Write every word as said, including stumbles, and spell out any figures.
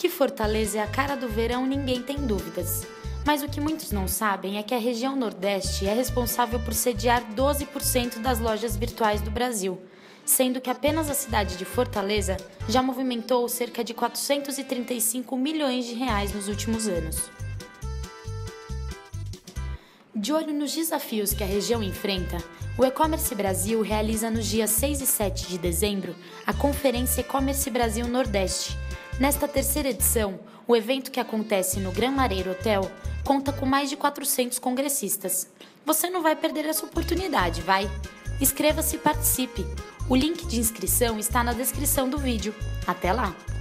Que Fortaleza é a cara do verão, ninguém tem dúvidas. Mas o que muitos não sabem é que a região Nordeste é responsável por sediar doze por cento das lojas virtuais do Brasil, sendo que apenas a cidade de Fortaleza já movimentou cerca de quatrocentos e trinta e cinco milhões de reais nos últimos anos. De olho nos desafios que a região enfrenta, o E-Commerce Brasil realiza nos dias seis e sete de dezembro a Conferência E-Commerce Brasil Nordeste. Nesta terceira edição, o evento, que acontece no Gran Lareiro Hotel, conta com mais de quatrocentos congressistas. Você não vai perder essa oportunidade, vai? Inscreva-se e participe! O link de inscrição está na descrição do vídeo. Até lá!